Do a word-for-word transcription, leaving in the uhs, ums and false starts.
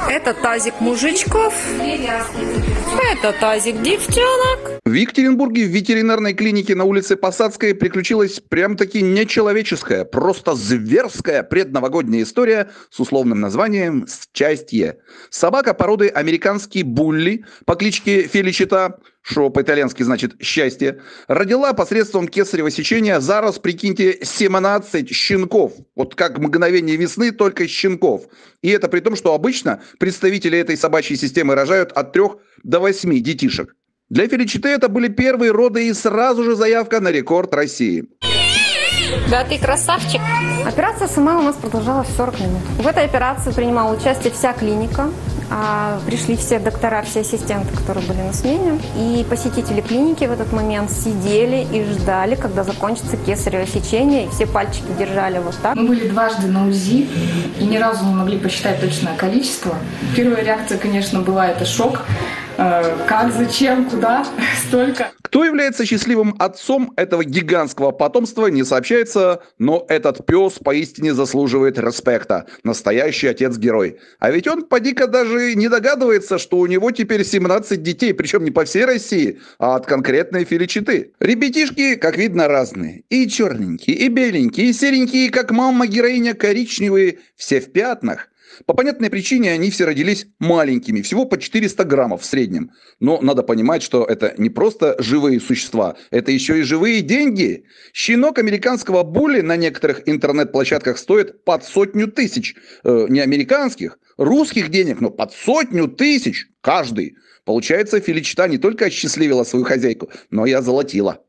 Это тазик мужичков, это тазик девчонок. В Екатеринбурге в ветеринарной клинике на улице Посадской приключилась прям-таки нечеловеческая, просто зверская предновогодняя история с условным названием «Счастье». Собака породы американский булли по кличке Феличита, что по-итальянски значит «счастье», родила посредством кесарево сечения зараз, прикиньте, семнадцать щенков. Вот как мгновение весны, только щенков. И это при том, что обычно представители этой собачьей системы рожают от трех до восьми детишек. Для Феличиты это были первые роды и сразу же заявка на рекорд России. Да ты красавчик. Операция сама у нас продолжалась сорок минут. В этой операции принимала участие вся клиника. А, пришли все доктора, все ассистенты, которые были на смене. И посетители клиники в этот момент сидели и ждали, когда закончится кесарево сечение. И все пальчики держали вот так. Мы были дважды на УЗИ и ни разу не могли посчитать точное количество. Первая реакция, конечно, была это шок. Как, зачем, куда, столько. Кто является счастливым отцом этого гигантского потомства, не сообщается, но этот пес поистине заслуживает респекта. Настоящий отец-герой. А ведь он, поди-ка, даже не догадывается, что у него теперь семнадцать детей, причем не по всей России, а от конкретной Феличиты. Ребятишки, как видно, разные. И черненькие, и беленькие, и серенькие, как мама-героиня, коричневые, все в пятнах. По понятной причине они все родились маленькими, всего по четыреста граммов в среднем. Но надо понимать, что это не просто живые существа, это еще и живые деньги. Щенок американского булли на некоторых интернет-площадках стоит под сотню тысяч. Э, не американских, русских денег, но под сотню тысяч каждый. Получается, Феличита не только осчастливила свою хозяйку, но и озолотила.